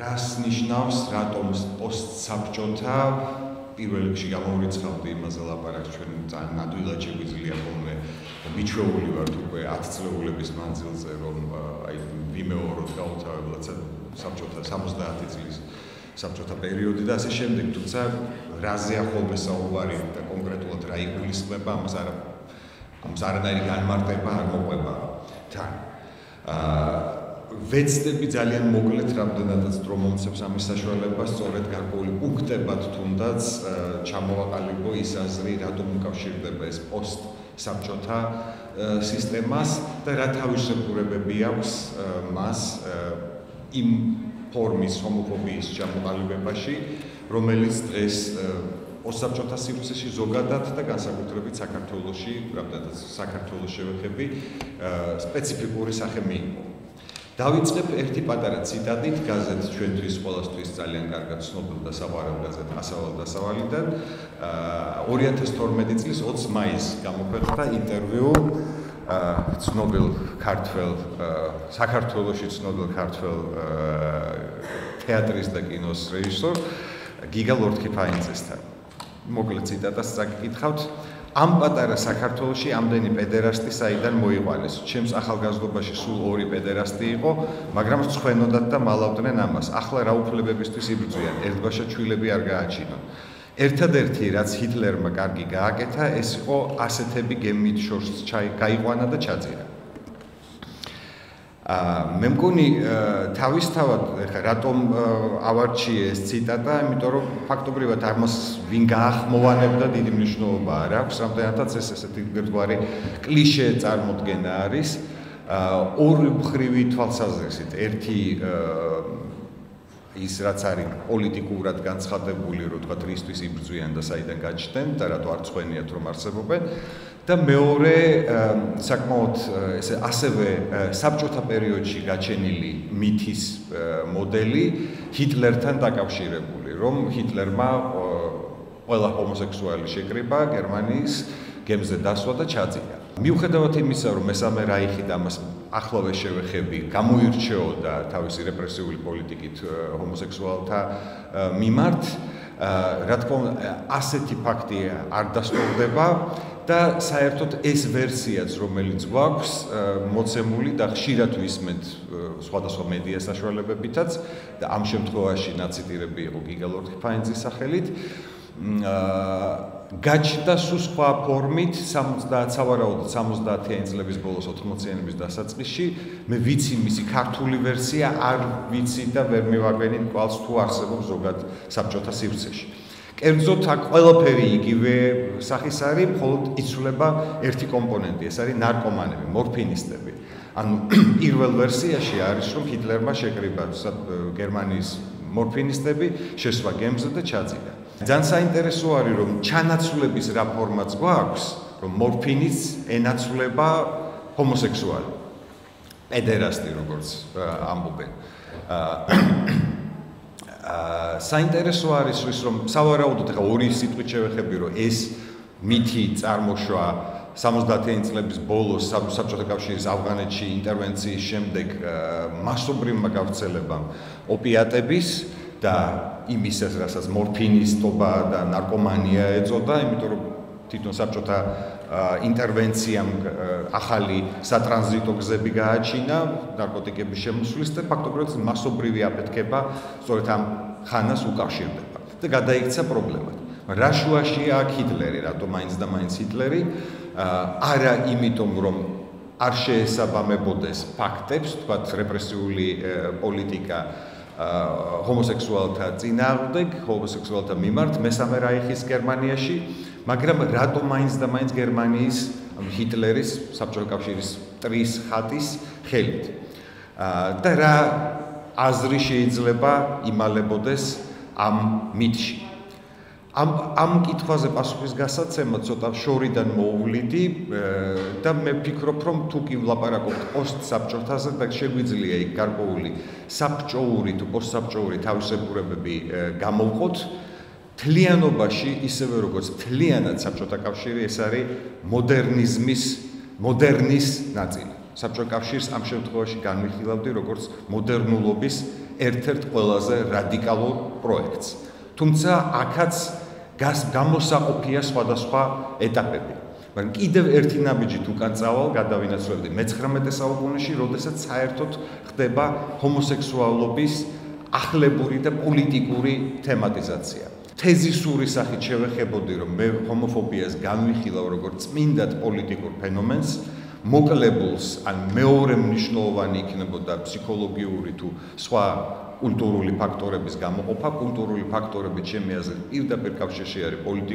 რას ნიშნავს რატომ პოსტსაბჭოთა პირველ რიგში გამოვრიცხავდი იმაზე ლაპარაკს ჩვენ ძალიან ადვილად შეგვიძლია ხოლმე მიჩვეული ვართ უკვე 10 წლების მანძილზე რომ აი ვიმეოროთ გაუთავებლად საბჭოთა 70 წლის საბჭოთა პერიოდი და ასე შემდეგ თუმცა რაზეა ხოლმე საუბარი და კონკრეტულად რა იგულისხმება ამას არანაირი განმარტება არ მოყვება თან ვეცდები ძალიან მოკლედ რამდენადაც დრო მომცემს ამის საშუალებას სწორედ გარკვეული პუნქტებად თუნდაც ჩამოვაყალიბო ის აზრი რატომ უკავშირდება ეს პოსტსაბჭოთა სისტემას და რა თავისებურებები აქვს მას იმ ფორმის ჰომოფობიის ჩამოყალიბებაში რომელიც ეს პოსტსაბჭოთა სივრცეში ზოგადად და განსაკუთრებით საქართველოში რამდენადაც საქართველოს შევეხები სპეციფიკური სახე მიიღო დავიწყებ ერთი პატარა ციტატით გაზეთ ჩვენთვის ყოველთვის ძალიან კარგად ცნობილ და საყვარელ გაზეთ ასავალ დასავალიდან 2012 წლის 20 მაისს გამოქვეყნდა ინტერვიუ ცნობილ ქართველ საქართველოში ცნობილ ქართველ თეატრის და კინოს რეჟისორ გიგა ლორთქიფაინძესთან მოკლედ ციტატას წაკითხავთ ამ პატარა საქართველოში ამდენი პედერასტი საიდან მოიყვანეს. ჩემს ახალგაზრდობაში სულ 2 პედერასტი იყო, მაგრამ წვენოდათ და მალავდნენ ამას. ახლა რა უფლებებისთვის იბრძვიან? ერთბაშად შვილები არ გააჩინონ. ერთადერთი რაც ჰიტლერმა კარგი გააკეთა, ეს იყო ასეთები გემით შორს გაიყვანა და ჩაძირა. მე მგონი თავისთავად რატომ ავარჩიე ეს ციტატა, იმიტომ რომ ფაქტობრივად ამას ვინ გაახმოვანებდა დიდი მნიშვნელობა არ აქვს, რამდენადაც ეს ესეთი ერთგვარი კლიშე წარმოდგენა არის. ორი მხრივი თვალსაზრისით, ერთი ის რაც არის პოლიტიკურად განცხადებული, რომ თქვა რისთვის იბრძვიან და საიდან გაჩნდნენ და რატო არ წვენიათ რომ არსებობენ და მეორე საკმაოდ ესე ასევე საბჭოთა პერიოდში გაჩენილი მითის მოდელი ჰიტლერთან დაკავშირებული, რომ ჰიტლერმა ყველა ჰომოსექსუალი შეკრიბა გერმანიის გემზე დასვა და ჩაძირა. მიუხედავად იმისა, რომ მესამე რაიხი და ამას ახლავე შევეხები გამოირჩეოდა თავისი რეპრესიული პოლიტიკით ჰომოსექსუალთა მიმართ, რა თქმა უნდა, ასეთი ფაქტი არ დასტურდება და საერთოდ ეს ვერსიაც, რომელიც გვაქვს, მოცემული და ხშირად ვისმენთ სხვადასხვა მედია საშუალებებითაც და ამ შემთხვევაში ნაციტირები იყო გიგა ლორთქიფაინძის სახელით, გაჩნდა სულ სხვა ფორმით 70-იანი წლების ბოლოს 80-იანების დასაწყისში მე ვიცი მისი ქართული ვერსია არ ვიცი და ვერ მივაყენი კვალს თუ არსებობს ზოგად საბჭოთა სივრცეში. კერძოდ აქ ყველაფერი იგივე სახის არის, მხოლოდ იცვლება ერთი კომპონენტი, ეს არის ნარკომანები, მორფინისტები. ანუ პირველ ვერსიაში არის რომ ჰიტლერმა შეკრიბა გერმანიის მორფინისტები, შესვა გემზე და ჩაძირა. ძალიან საინტერესო არის რომ ჩანაცვლების რა ფორმაც გვაქვს, რომ მორფინის ენაცვლება ჰომოსექსუალი. პედერასტი როგორც ამბობენ. საინტერესო არის ის რომ სავარაუდოდ ახლა ორი სიტყვით შევეხები რომ ეს მითი წარმოშვა 70-იანი წლების ბოლოს საბჭოთა კავშირის ავღანეთში ინტერვენციის შემდეგ მასობრივმა გავრცელებამ ოპიატების და იმისას რასაც მორფინისტობა და ნარკომანია ეწოდა, იმიტომ რომ თვითონ საბჭოთა ინტერვენციამ ახალი სატრანზიტო გზები გააჩინა ნარკოტიკების შემოსვლის და ფაქტობრივად მასობრივი აფეთქება სწორედ ამ ხანას უკავშირდება და გადაიქცა პრობლემად. რა შუაშია აქ ჰიტლერი, რატომ მაინც და მაინც ჰიტლერი? არა იმიტომ რომ არ შეესაბამებოდეს ფაქტებს, თქვათ რეპრესიული პოლიტიკა ჰომოსექსუალთა წინააღმდეგ, ჰომოსექსუალთა მიმართ მესამე რაიხის გერმანიაში, მაგრამ რატომ მაინც და მაინც გერმანიის ჰიტლერის საბჭოთა კავშირის ტრის ხატის ხელით. და რა აზრი შეიძლება იმალებოდეს ამ მითში. ამ კითხვაზე პასუხის გასაცემად ცოტა შორიდან მოუვლიდი და მე ვფიქრობ, რომ თუ კი ვლაპარაკობთ პოსტსაბჭოთაზე და შეგვიძლია იქ გარკვეული საბჭოური თუ პოსტსაბჭოური თავისებურებები გამოვყოთ, თლიანობაში ისევე როგორც თლიანად საბჭოთა კავშირი ეს არის მოდერნის ნაწილი. საბჭოთა კავშირს ამ შემთხვევაში განვიხილავდი როგორც მოდერნულობის ერთ-ერთ ყველაზე რადიკალურ პროექტს. თუმცა აქაც გამოსაყოფია სხვადასხვა ეტაპები. მაგრამ კიდევ ერთი ნაბიჯით უკან წავალ გადავინაცვლებდი მე-19 საუკუნეში, როდესაც საერთოდ ხდება ჰომოსექსუალობის ახლებური და პოლიტიკური თემატიზაცია. თეზისური სახით შევეხებოდი, რომ მე ჰომოფობიას განვიხილავ როგორც წმინდად პოლიტიკურ ფენომენს, მოკლებულს, ან მეორე მნიშვნელოვანი იქნებოდა ფსიქოლოგიური თუ სხვა კულტურული ფაქტორების გამოყოფა, კულტურული ფაქტორები ჩემი აზრით პირდაპირ კავშირში არის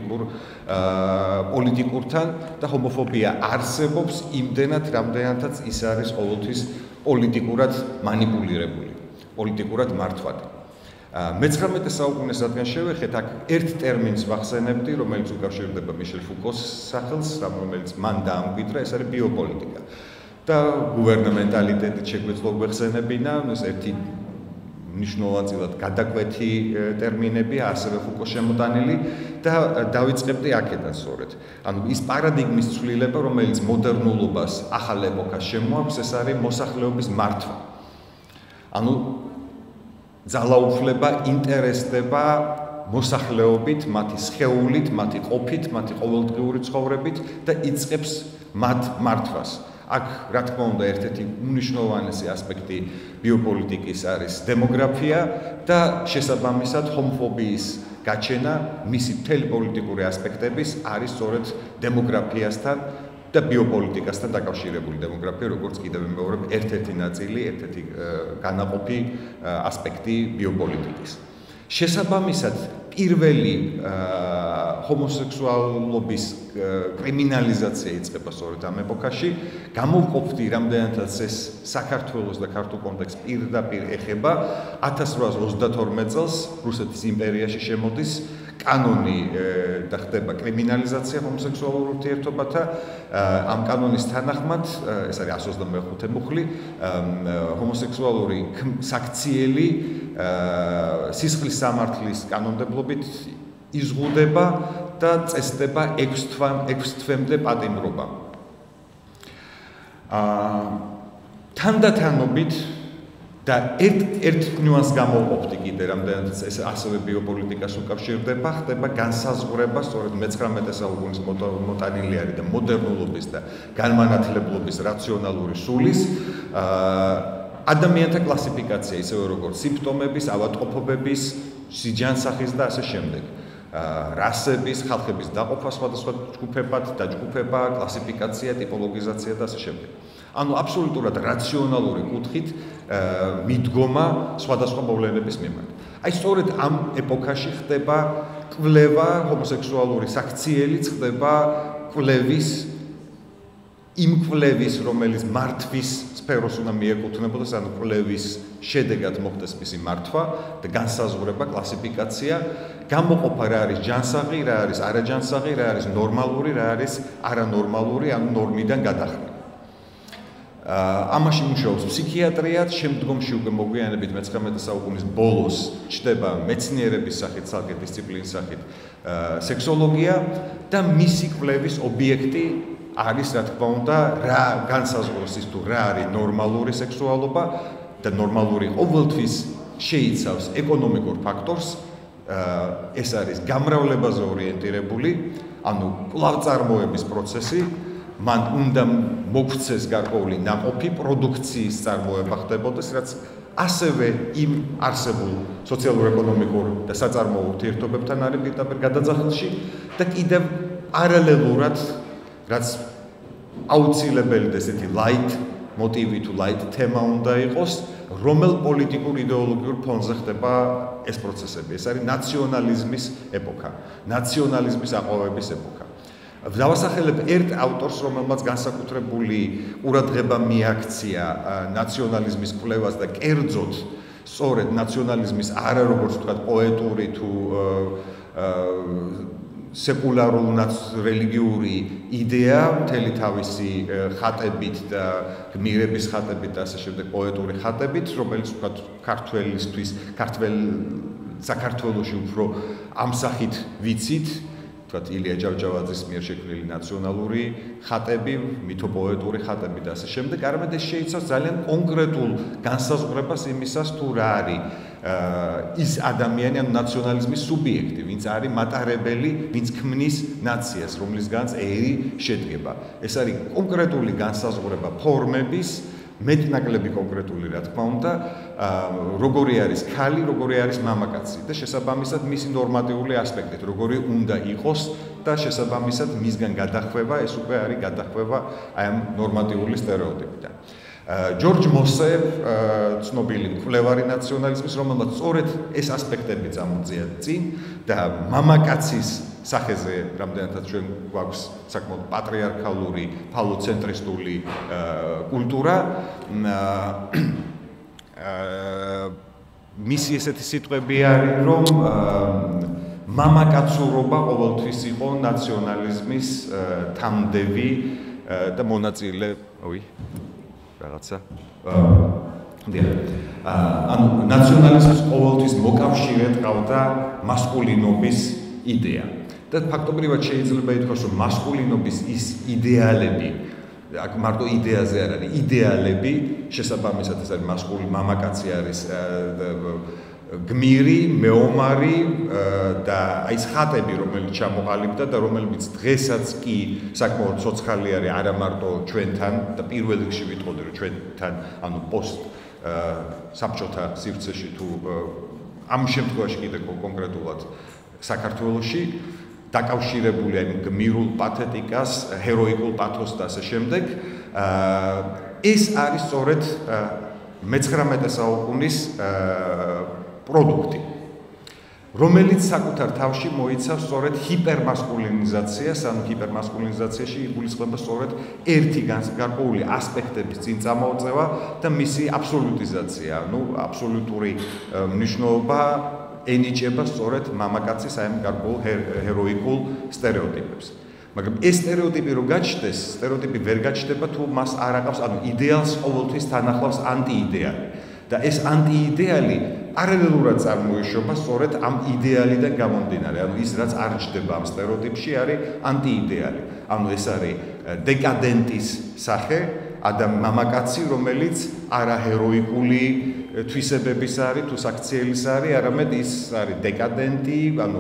პოლიტიკურთან და ჰომოფობია არსებობს იმდენად, რამდენადაც ის არის ყოველთვის პოლიტიკურად მანიპულირებული, პოლიტიკურად მართვადი. მე-19 საუკუნეს რადგან შევეხეთ, აქ ერთ ტერმინს ვახსენებდი, რომელიც უკავშირდება მიშელ ფუკოს სახელს, რომელიც მან დაამკვიდრა, ეს არის ბიოპოლიტიკა. და გუვერნამენტალიტეტით შეგვეძლო გვეხსენებინა, ეს ერთი მნიშვნელოვანად გადაკვეთი ტერმინებია, ასევე ფუკოს შემოტანილი და დავიწყებდი აქედან სწორედ. ანუ ის პარადიგმის ცვლილება, რომელიც მოდერნულობას ახალ ეპოქას შემოაქვს, ეს არის მოსახლეობის მართვა. ანუ ძალაუფლება ინტერესდება მოსახლეობით, მათი სხეულით, მათი ყოფით, მათი ყოველდღიური ცხოვრებით და იწყებს მათ მართვას. აქ, რა თქმა უნდა, ერთ-ერთი უმნიშვნელოვანესი ასპექტი ბიოპოლიტიკის არის დემოგრაფია და შესაბამისად ჰომოფობიის გაჩენა, მისი მთელი პოლიტიკური ასპექტების არის სწორედ დემოგრაფიასთან და ბიოპოლიტიკასთან დაკავშირებული. დემოგრაფია როგორც კიდევ მეორე ერთ-ერთი ნაწილი, ერთ-ერთი განაყოფი ასპექტი ბიოპოლიტიკის. შესაბამისად, პირველი ჰომოსექსუალობის კრიმინალიზაცია იწყება სწორედ ამ ეპოქაში. გამოვყოფდი, რამდენადაც ეს საქართველოს და ქართულ კონტექსტს პირდაპირ ეხება. 1832 წელს რუსეთის იმპერიაში შემოდის კანონი და ხდება კრიმინალიზაცია ჰომოსექსუალურ ურთიერთობათა. ამ კანონის თანახმად, ეს არის 125 მუხლი, ჰომოსექსუალური საქციელი სისხლის სამართლის კანონმდებლობით იზღუდება და წესდება 6 თვემდე პატიმრობა. თანდათანობით და ერთ ნიუანსს გამოვყოფდი კიდე, რამდენადაც ეს ასევე ბიოპოლიტიკას უკავშირდება, ხდება განსაზღვრება სწორედ მე-19 საუკუნის მოტანილი არის და მოდერნულობის და განმანათლებლობის რაციონალური სულის ადამიანთა კლასიფიკაცია, ისევე როგორც სიმპტომების, ავადმყოფობების, სიჯანსახის და ასე შემდეგ. რასების, ხალხების დაყოფა სხვადასხვა ჯგუფებად, დაჯგუფება, კლასიფიკაცია, ტიპოლოგიზაცია და ასე შემდეგ. ანუ აბსოლუტურად რაციონალური კუთხით მიდგომა სხვადასხვა მოვლენების მიმართ. აი სწორედ ამ ეპოქაში ხდება კვლევა, ჰომოსექსუალური საქციელიც ხდება კვლევის, იმ კვლევის, რომელიც მართვის სფეროს უნდა მიეკუთვნებოდეს, ანუ კვლევის შედეგად მოხდეს მისი მართვა და განსაზღვრება, კლასიფიკაცია, გამოყოფა რა არის ჯანსაღი, რა არის არაჯანსაღი, რა არის ნორმალური, რა არის არანორმალური, ანუ ნორმიდან გადახრა. ამაში მუშაობს ფსიქიატრიაც, შემდგომში უკვე მოგვიანებით მე-19 საუკუნის ბოლოს ჩნდება მეცნიერების სახით, ცალკე დისციპლინის სახით სექსოლოგია და მისი კვლევის ობიექტი არის, რა თქმა უნდა, რა განსაზღვროს ის თუ რა არის ნორმალური სექსუალობა და ნორმალური ყოველთვის შეიცავს ეკონომიკურ ფაქტორს, ეს არის გამრავლებაზე ორიენტირებული, ანუ კვლავწარმოების პროცესი, მან უნდა მოგვცეს გარკვეული ნაყოფი პროდუქციის წარმოება ხდებოდეს, რაც ასევე იმ არსებულ სოციალურ-ეკონომიკურ და საწარმოო ურთიერთობებთან არის პირდაპირ გადაძახილში და კიდევ პარალელურად, რაც აუცილებელი და ესეთი light motivi თუ light თემა უნდა იყოს, რომელ პოლიტიკურ იდეოლოგიურ ფონზე ხდება ეს პროცესები. ეს არის ნაციონალიზმის ეპოქა, ნაციონალიზმის აყვავების ეპოქა. დავასახელებ ერთ ავტორს, რომელმაც განსაკუთრებული ყურადღება მიაქცია ნაციონალიზმის კვლევას და კერძოდ სწორედ ნაციონალიზმის არა როგორც ვთქვათ პოეტური თუ სეკულარულ-რელიგიური იდეა, მთელი თავისი ხატებით და გმირების ხატებით და ასე შემდეგ პოეტური ხატებით, რომელიც ვთქვათ საქართველოსთვის, საქართველოში უფრო ამ სახით ვიცით თქვათ ილია ჯავჯავაძის მიერ შექმნილი ნაციონალური ხატები, მითოპოეტური ხატები და ასე შემდეგ, არამედ ეს შეიცავს ძალიან კონკრეტულ განსაზღვრებას იმისას თუ რა არის ის ადამიანი ან ნაციონალიზმის სუბიექტი, ვინც არის მატარებელი, ვინც ქმნის ნაციას, რომლისგანაც ერი შედგება. ეს არის კონკრეტული განსაზღვრება ფორმების, მეტნაკლები კონკრეტული რა თქმა უნდა, როგორი არის ქალი, როგორი არის მამაკაცი და შესაბამისად მისი ნორმატიული ასპექტით, როგორი უნდა იყოს და შესაბამისად მისგან გადახვევა, ეს უკვე არის გადახვევა აი ამ ნორმატიული სტერეოტიპიდან. ჯორჯ მოსე, ცნობილი მკვლევარი ნაციონალიზმის, რომელმაც სწორედ ეს ასპექტები წამოწია წინ და მამაკაცის სახეზე რამდენადაც ჩვენ გვაქვს საკმაოდ პატრიარქალური, ფალოცენტრისტული კულტურა. მისი ესეთი სიტყვები არის, რომ მამაკაცურობა ყოველთვის იყო ნაციონალიზმის თამდევი და მონაწილე, რაღაცა. ანუ ნაციონალიზმის ყოველთვის მოკავშირედ ყავდა მასკულინობის იდეა. და ფაქტობრივად შეიძლება ითქვას, რომ მასკულინობის ის იდეალები, აქ მარტო იდეაზე არ არის, იდეალები, შესაბამისად ეს არის მასკული მამაკაცი არის გმირი, მეომარი და აი ეს ხატები, რომელიც ჩამოყალიბდა და რომელიც დღესაც კი საკმაოდ ცოცხალი არის არა მარტო ჩვენთან და პირველ რიგში ვიტყოდი, რომ ჩვენთან, ანუ პოსტ საბჭოთა სივრცეში თუ ამ შემთხვევაში კიდე კონკრეტულად საქართველოში დაკავშირებული აი გმირულ პათეტიკას, ჰეროიკულ პათოსს და ასე შემდეგ. ეს არის სწორედ მე-19 საუკუნის პროდუქტი, რომელიც საკუთარ თავში მოიცავს სწორედ ჰიპერმასკულინიზაციას, ანუ ჰიპერმასკულინიზაციაში იგულისხმება სწორედ ერთი გარკვეული ასპექტების წინ წამოწევა და მისი აბსოლუტიზაცია, ანუ აბსოლუტური მნიშვნელობა ენიჭება სწორედ მამაკაცის აი ამ გარკვეულ ჰეროიკულ სტერეოტიპებს. მაგრამ ეს სტერეოტიპი რო გაჩნდეს, სტერეოტიპი ვერ გაჩნდება თუ მას არ აყავს, ანუ იდეალს ყოველთვის თან ახლავს ანტიიდეალი. და ეს ანტიიდეალი პარალელურად წარმოიშობა სწორედ ამ იდეალიდან გამომდინარე. ანუ ის რაც არ ჯდება ამ სტერეოტიპში არის ანტიიდეალი. ანუ ეს არის დეკადენტის სახე, მამაკაცი, რომელიც არა ჰეროიკული თვისებების არის, თუ საქციელის არის, არამედ ის არის დეკადენტი, ანუ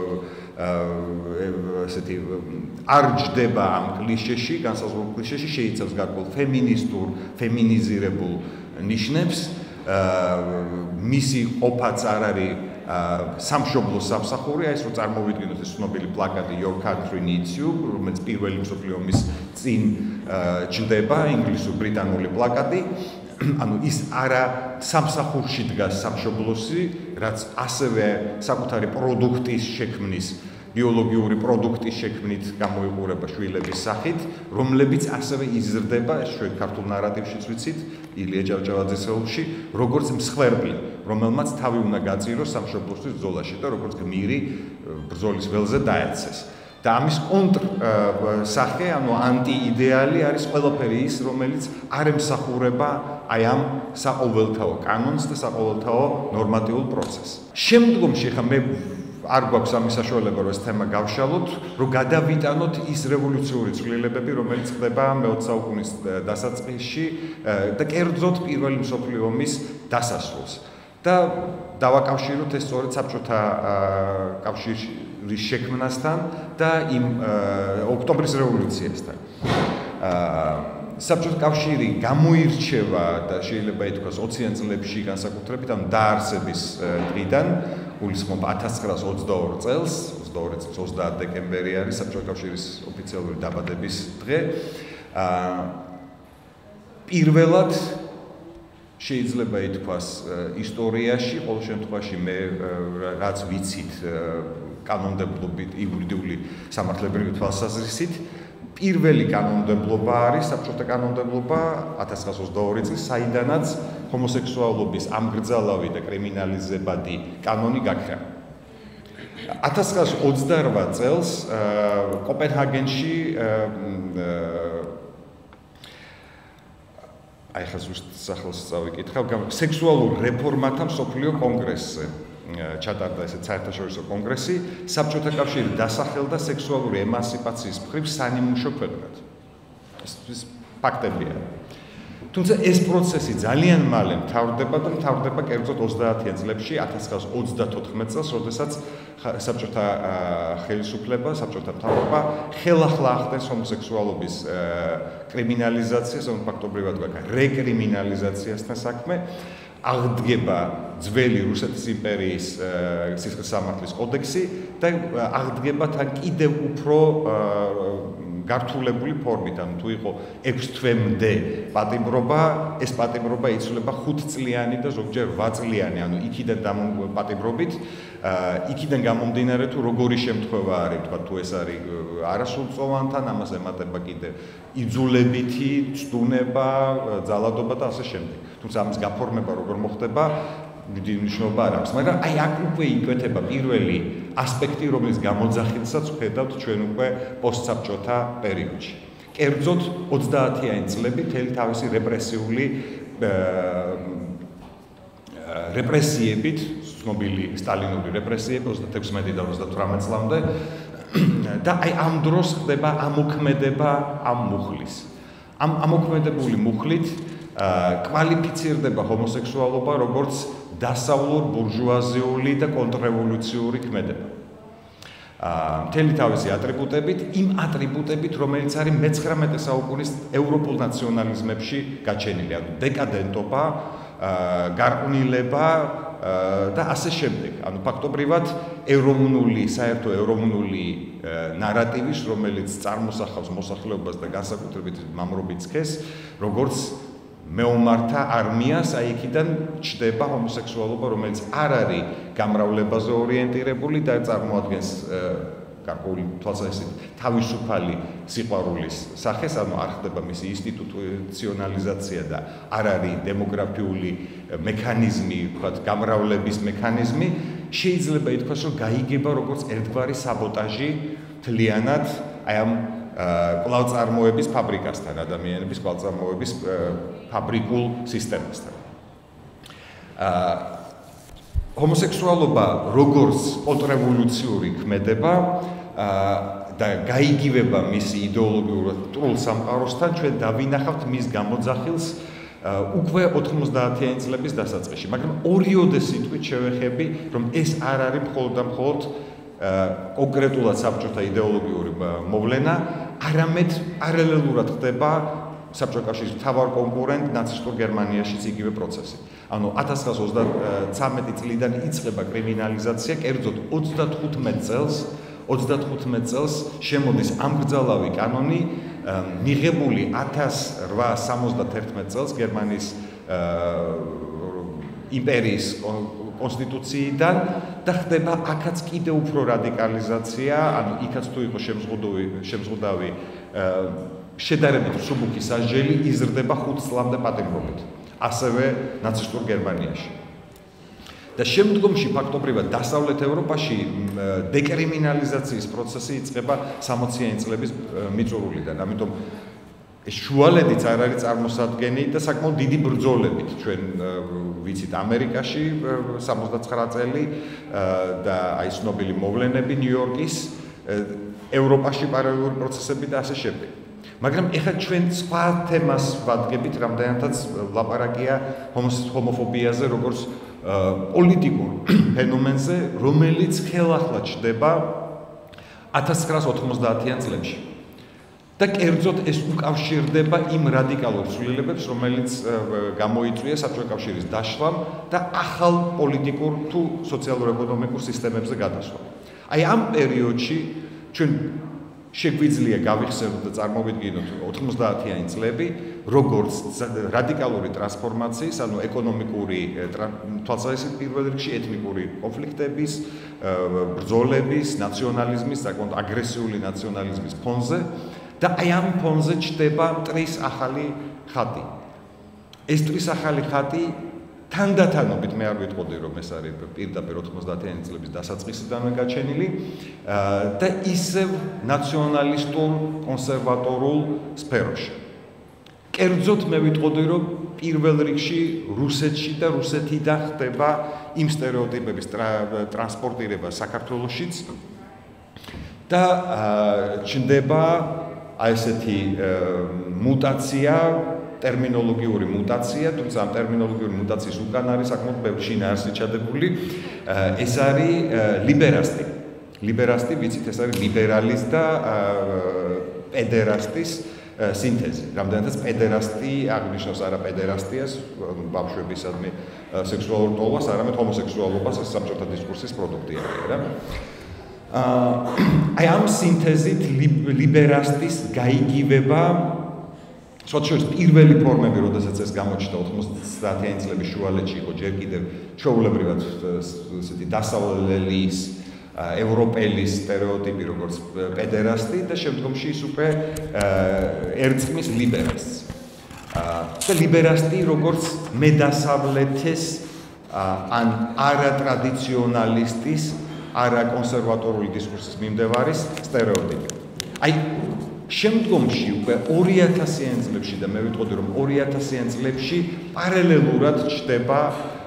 ესეთი არ ჯდება ამ კლიშეში, განსაზღვრულ კლიშეში, შეიცავს გარკვეულ ფემინისტურ, ფემინიზირებულ ნიშნებს. მისი ყოფაც არ არის სამშობლოს სამსახური, ეს რო წარმოვიდგინოთ ეს ცნობილი პლაკატი Your Country Needs You, რომელიც პირველი მსოფლიო ომის წინ ჩნდება, ინგლისურ-ბრიტანული პლაკატი. ანუ ის არა სამსახურში დგას სამშობლოსი, რაც ასევე საკუთარი პროდუქტის შექმნის, ბიოლოგიური პროდუქტის შექმნით გამოიყურება შვილების სახით, რომლებიც ასევე იზრდება, ეს ჩვენ ქართულ ნარატივშიც ვიცით, ილია ჯავჯავაძის ელში, როგორც მსხვერპლი, რომელმაც თავი უნდა გაწიროს სამშობლოსთვის ბრძოლაში და როგორც გმირი ბრძოლის ველზე დაეცეს. და ამის კონტრ სახე, ანუ ანტიიდეალი არის ყველაფერი ის, რომელიც არ ემსახურება აი ამ საყოველთაო კანონს და საყოველთაო ნორმატიულ პროცესს. შემდგომში ხა მე არ გვაქვს ამის საშუალება, რომ ეს თემა გავშალოთ, რომ გადავიტანოთ ის რევოლუციური ცვლილებები, რომელიც ხდება მე-20 საუკუნის დასაწყისში და კერძოდ პირველი მსოფლიო ომის დასასრულს. და დავაკავშიროთ ეს სწორედ საბჭოთა კავშირის შექმნასთან და იმ ოქტომბრის რევოლუციასთან. საბჭოთა კავშირი გამოირჩევა და შეიძლება ითქვას 20-იან წლებში განსაკუთრებით, ანუ დაარსების დღიდან, გულისხმობ 1922 წელს, 22 წელს 30 დეკემბერი არის საბჭოთა კავშირის ოფიციალური დაბადების დღე. პირველად შეიძლება ითქვას ისტორიაში, ყოველ შემთხვევაში მე რაც ვიცით კანონმდებლობით, იურიდიული სამართლებრივი თვალსაზრისით, პირველი კანონმდებლობა არის საბჭოთა კანონმდებლობა 1922 წლის, საიდანაც ჰომოსექსუალობის ამგრძალავი და კრიმინალიზებადი კანონი გაქრა. 1928 წელს კოპენჰაგენში აი ხა ზუსტ სახელს წავიკითხავ, სექსუალურ რეფორმათა მსოფლიო კონგრესზე ჩატარდა ესეც საერთაშორისო კონგრესი, საბჭოთა კავშირი დასახელდა სექსუალური ემანციპაციის მხრივ სანიმუშო ქვეყნად. ეს ფაქტებია. თუმცა ეს პროცესი ძალიან მალე მთავრდება და მთავრდება კერძოდ 30-იან წლებში, 1934 წელს, როდესაც საბჭოთა ხელისუფლება, საბჭოთა მთავრობა ხელახლა ახდენს ჰომოსექსუალობის კრიმინალიზაციას, ან ფაქტობრივად ვაკა რეკრიმინალიზაციასთან საქმე. აღდგება ძველი რუსეთის იმპერიის სისხლისამართლის კოდექსი და აღდგება თან კიდევ უფრო გართულებული ფორმით, ანუ თუ იყო 6 თვემდე პატიმრობა, ეს პატიმრობა იცვლება 5 წლიანი და ზოგჯერ 8 წლიანი, ანუ იქიდან პატიმრობით, იქიდან გამომდინარე თუ როგორი შემთხვევა არის, თქვა თუ ეს არის არასრულწლოვანთან, ამას ემატება კიდე იძულებითი ცდუნება, ძალადობა და ასე შემდეგ. თუმცა ამის გაფორმება როგორ მოხდება, დიდი მნიშვნელობა არ აქვს, მაგრამ აი აქ უკვე იკვეთება პირველი ასპექტი, რომელიც გამოძახილსაც ვხედავთ ჩვენ უკვე პოსტსაბჭოთა პერიოდში. კერძოდ 30-იანი წლები მთელი თავისი რეპრესიებით, ცნობილი სტალინური რეპრესიები 36 და 38 წლამდე და აი ამ დროს ხდება ამოქმედება ამ მუხლის. ამ ამოქმედებული მუხლით კვალიფიცირდება ჰომოსექსუალობა როგორც დასავლურ ბურჟუაზიული და კონტრრევოლუციური ქმედება. მთელი თავისი ატრიბუტებით, იმ ატრიბუტებით, რომელიც არის მე-19 საუკუნის ევროპულ ნაციონალიზმებში გაჩენილი, ანუ დეკადენტობა, გარყვნილება და ასე შემდეგ. ანუ ფაქტობრივად ეროვნული, საერთო ეროვნული ნარატივის, რომელიც წარმოსახავს მოსახლეობას და განსაკუთრებით მამრობით სქესს, როგორც მეომართა არმიას, აი იქიდან ჩდება ჰომოსექსუალობა, რომელიც არ არის გამრავლებაზე ორიენტირებული და წარმოადგენს გარკვეული თვალსაზრისით თავისუფალი სიყვარულის სახეს, ანუ არ ხდება მისი ინსტიტუციონალიზაცია და არ არის დემოგრაფიული მექანიზმი, ვთქვათ, გამრავლების მექანიზმი, შეიძლება ითქვას, რომ გაიგება როგორც ერთგვარი საბოტაჟი მთლიანად აი ამ კვლავწარმოების ფაბრიკასთან, ადამიანების კვლავწარმოების ფაბრიკულ სისტემასთან. ჰომოსექსუალობა როგორც კონტრრევოლუციური ქმედება და გაიგივება მისი იდეოლოგიურად მტრულ სამყაროსთან, ჩვენ დავინახავთ მის გამოძახილს უკვე 90-იანი წლების დასაწყისში, მაგრამ ორიოდე სიტყვით შევეხები, რომ ეს არ არის მხოლოდ და მხოლოდ კონკრეტულად საბჭოთა იდეოლოგიური მოვლენა, არამედ პარალელურად ხდება საბჭოთა კავშირის მთავარ კონკურენტ ნაცისტურ გერმანიაშიც იგივე პროცესი. ანუ 1933 წლიდან იწყება კრიმინალიზაცია, კერძოდ 35 წელს შემოდის ამგრძალავი კანონი, მიღებული 1871 წელს გერმანიის იმპერიის კონსტიტუციიდან და ხდება აქაც კიდევ უფრო რადიკალიზაცია, ანუ იქაც თუ იყო შემზღუდავი შედარებით მსუბუქი სასჯელი იზრდება 5 წლამდე პატიმრობით, ასევე ნაცისტურ გერმანიაში. და შემდგომში ფაქტობრივად დასავლეთ ევროპაში დეკრიმინალიზაციის პროცესი იწყება 60-იანი წლების მიწურულიდან, ამიტომ ეს შუალედიც არ არის წარმოსადგენი და საკმაოდ დიდი ბრძოლებით ჩვენ ვიცით ამერიკაში 79 წელი და აი ცნობილი მოვლენები ნიუ-იორკის, ევროპაში პარალელური პროცესები და ასე შემდეგ. მაგრამ ეხლა ჩვენ სხვა თემას ვადგებით, რამდენადაც ლაპარაკია ჰომოფობიაზე, როგორც პოლიტიკურ ფენომენზე, რომელიც ხელახლა ჩდება 1990-იან წლებში. და კერძოდ ეს უკავშირდება იმ რადიკალურ ცვლილებებს, რომელიც გამოიწვია საბჭოთა კავშირის დაშლამ და ახალ პოლიტიკურ თუ სოციალურ-ეკონომიკურ სისტემებზე გადასვლამ. აი ამ პერიოდში ჩვენ შეგვიძლია გავიხსენოთ და წარმოვიდგინოთ 90-იანი წლები, როგორც რადიკალური ტრანსფორმაციის, ანუ ეკონომიკური თვალსაზრისით პირველ რიგში ეთნიკური კონფლიქტების, ბრძოლების, ნაციონალიზმის, საკმაოდ აგრესიული ნაციონალიზმის ფონზე და აი ამ ფონზე ჩდება მტრის ახალი ხატი. ეს მტრის ახალი ხატი თანდათანობით მე არ ვიტყოდი, რომ ეს არის პირდაპირ 90-იანი წლების დასაწყისიდანვე გაჩენილი და ისევ ნაციონალისტურ კონსერვატორულ სფეროში. კერძოდ მე ვიტყოდი, რომ პირველ რიგში რუსეთში და რუსეთიდან ხდება იმ სტერეოტიპების ტრანსპორტირება საქართველოშიც და ჩნდება აი ესეთი მუტაცია, ტერმინოლოგიური მუტაცია, თუმცა ამ ტერმინოლოგიური მუტაციის უკან არის საკმაოდ ბევრი შინაარსი ჩადებული. ეს არის ლიბერასტი. ლიბერასტი, ვიცით, ეს არის ლიბერალის და პედერასტის სინთეზი. რამდენადაც პედერასტი აღნიშნავს არა პედერასტიას, ბავშვებისადმი სექსუალურ ტოლობას, არამედ ჰომოსექსუალობას, ეს საბჭოთა დისკურსის პროდუქტი არის, რა. აი ამ სინთეზით ლიბერასტის გაიგივება სოციალურ პირველი ფორმები, როდესაც ეს გამოჩნდა 90-იანი წლების შუალედში იყო ჯერ კიდევ ჩვეულებრივად ესეთი დასავლელის ევროპელის სტერეოტიპი როგორც პედერასტი და შემდგომში ის უკვე ერწყმის ლიბერასტს. და ლიბერასტი როგორც მედასავლეთის ან არატრადიციონალისტის, არაკონსერვატორული დისკურსის მიმდევარის სტერეოტიპი. აი შემდგომში უკვე 2000-იან წლებში და მე ვიტყოდი რომ 2000-იან წლებში პარალელურად ჩნდება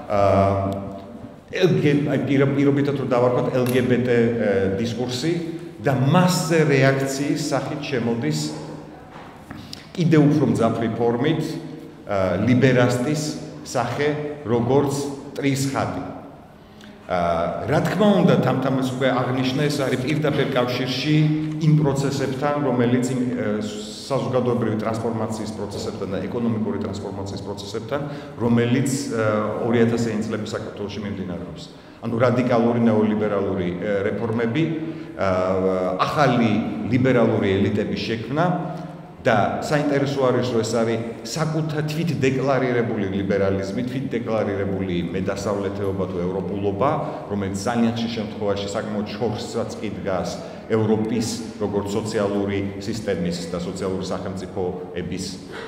პირობითად რომ დავარქვათ LGBT დისკურსი და მასზე რეაქციის სახით შემოდის კიდევ უფრო მძაფრი ფორმით ლიბერასტის სახე როგორც ტრის ხატი. რა თქმა უნდა, თამთამას უკვე აღნიშნა, ეს არის პირდაპირ კავშირში იმ პროცესებთან, რომელიც საზოგადოებრივი ტრანსფორმაციის პროცესებთან და ეკონომიკური ტრანსფორმაციის პროცესებთან, რომელიც 2000-იან წლების საქართველოში მიმდინარეობს. ანუ რადიკალური ნეოლიბერალური რეფორმები, ახალი ლიბერალური ელიტების შექმნა და საინტერესო არის, რომ ეს არის საკუთარ თვით დეკლარირებული ლიბერალიზმი, თვით დეკლარირებული მედასავლეთეობა თუ ევროპულობა, რომელიც ძალიან ხშირ შემთხვევაში საკმაოდ შორსაც კი დგას ევროპის როგორც სოციალური სისტემის და სოციალური სახელმწიფოების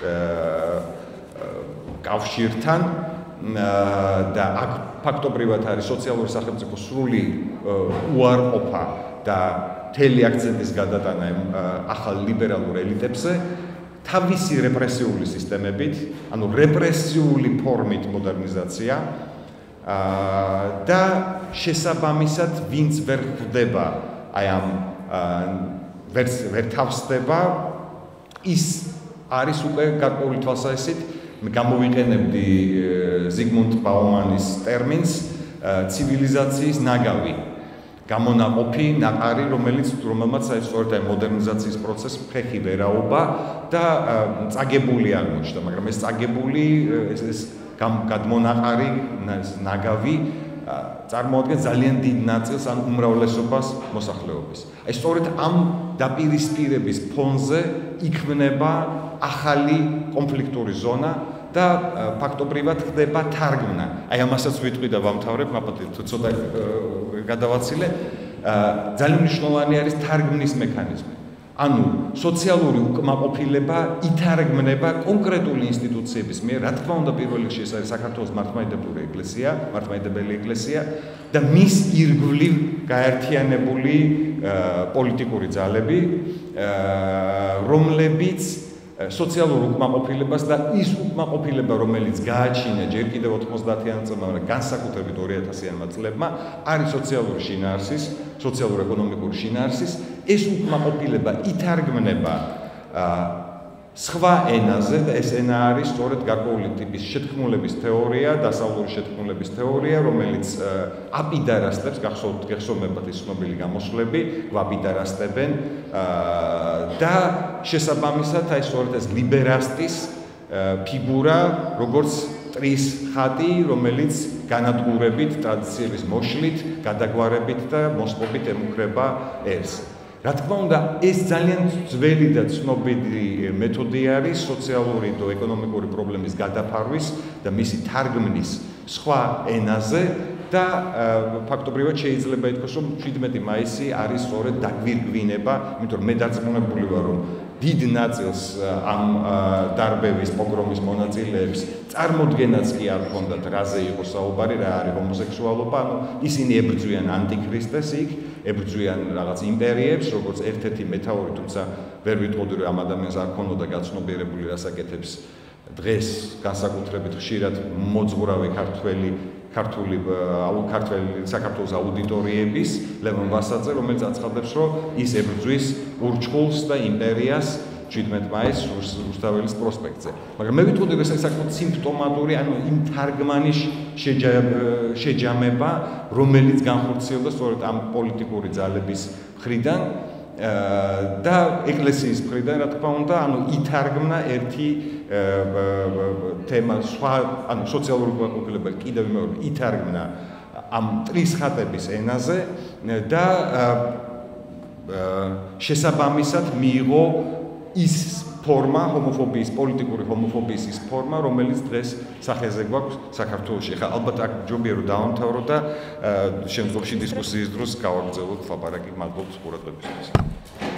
კავშირთან და აქ ფაქტობრივად არის სოციალური სახელმწიფო სრული უარყოფა და მთელი აქცენტის გადატანა ახალ ლიბერალურ ელიტებზე თავისი რეპრესიული სისტემებით, ანუ რეპრესიული ფორმით მოდერნიზაცია და შესაბამისად ვინც ვერ ხვდება აი ამ ვერ თავსდება ის არის უკვე გარკვეული თვალსაზრისით გამოვიყენებდი ზიგმუნდ ბაუმანის ტერმინს ცივილიზაციის ნაგავი გამონაყოფი ნაყარი, რომელმაც აი სწორედ აი მოდერნიზაციის პროცესს ფეხი ვერაობა და წაგებული აღმოჩნდა, მაგრამ ეს წაგებული ეს გადმონაყარი ნაგავი წარმოადგენს ძალიან დიდ ნაწილს ან უმრავლესობას მოსახლეობის. აი სწორედ ამ დაპირისპირების ფონზე იქმნება ახალი კონფლიქტური ზონა და ფაქტობრივად ხდება თარგმნა. აი ამასაც ვიტყვი და ვამთავრებ, მაპატით ცოტა გადავაცილე. ძალიან მნიშვნელოვანი არის თარგმნის მექანიზმი. ანუ სოციალური უკმაყოფილება ითარგმნება კონკრეტული ინსტიტუციების მიერ, რა თქმა უნდა პირველ რიგში ეს არის საქართველოს მართლმადიდებელი ეკლესია და მის ირგვლივ გაერთიანებული პოლიტიკური ძალები, რომლებიც სოციალურ უკმაყოფილებას და ის უკმაყოფილება, რომელიც გააჩინა ჯერ კიდევ 90-იან წლებმა, განსაკუთრებით 2000-იანმა წლებმა, არის სოციალური შინაარსის, სოციალურ-ეკონომიკური შინაარსის, ეს უკმაყოფილება ითარგმნება სხვა ენაზე და ეს ენა არის სწორედ გარკვეული ტიპის შეთქმულების თეორია, დასავლური შეთქმულების თეორია, რომელიც აპიდარასტებს, გახსოვდებათ ის ცნობილი გამოსვლები, გვაპიდარასტებენ და შესაბამისად აი სწორედ ეს ლიბერასტის ფიგურა, როგორც ტრის ხატი, რომელიც განადგურებით, ტრადიციების მოშლით, გადაგვარებით და მოსპობით ემუქრება ერს. რა თქმა უნდა, ეს ძალიან ძველი და ცნობილი მეთოდი არის სოციალური და ეკონომიკური პრობლემის გადაფარვის და მისი თარგმნის სხვა ენაზე და ფაქტობრივად შეიძლება ითქვას, რომ 17 მაისი არის სწორედ დაგვირგვინება, იმიტომ რომ მე დარწმუნებული ვარ, რომ დიდ ნაწილს ამ დარბევის პოგრომის მონაწილეებს წარმოდგენაც კი არ ჰქონდათ რაზე იყო საუბარი, რა არის ჰომოსექსუალობა, ანუ ისინი ებრძვიან ანტიქრისტეს იქ, ებრძვიან რაღაც იმპერიებს, როგორც ერთ-ერთი მეთაური, თუმცა ვერ ვიტყოდი რომ ამ ადამიანს არ ქონოდა გაცნობიერებული რასაკეთებს დღეს განსაკუთრებით ხშირად მოძღვრავი ქართული საქართველოს აუდიტორიების ლევან ვასაძე, რომელიც აცხადებს, რომ ის ებრძვის ურჩხულს და იმპერიას 17 მაისს რუსთაველის პროსპექტზე. მაგრამ მე ვიტყოდი, რომ ეს საკმაოდ სიმპტომატური, ანუ იმ თარგმანის შეჯამება, რომელიც განხორციელდა სწორედ ამ პოლიტიკური ძალების მხრიდან და ეკლესიის მხრიდან, რა თქმა უნდა, ანუ ითარგმნა ერთი თემა, სხვა, ანუ სოციალური გაყოფილება კიდევ მეორე ითარგმნა ამ ტრისხატების ენაზე და შესაბამისად მიიღო ის ფორმა, ჰომოფობიის, პოლიტიკური ჰომოფობიის ის ფორმა, რომელიც დღეს სახეზე გვაქვს საქართველოში. ხა ალბათ აქ ჯობია რომ დავამთავრო და შემდგომში დისკუსიის დროს გავაგრძელოთ ლაპარაკი. მადლობთ ყურადღებისთვის.